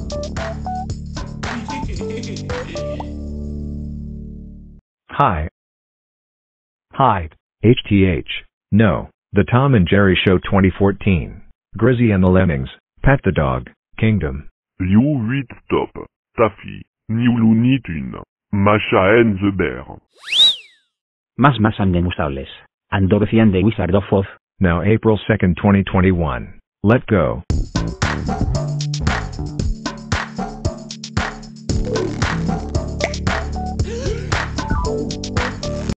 Hi. Hi. HTH. No. The Tom and Jerry Show 2014. Grizzy and the Lemmings. Pat the Dog. Kingdom. Yo 8 Top. Taffy. New Looney Tune. Masha and the Bear. Más and the Musaules. And Dorothy and the Wizard of Oz. Now April 2nd, 2021. Let go.